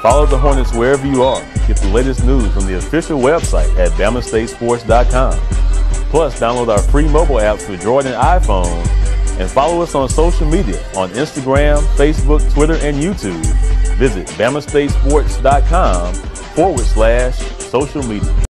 Follow the Hornets wherever you are. Get the latest news on the official website at BamaStateSports.com. Plus, download our free mobile apps for Android and iPhone, and follow us on social media on Instagram, Facebook, Twitter, and YouTube. Visit BamaStateSports.com/social media.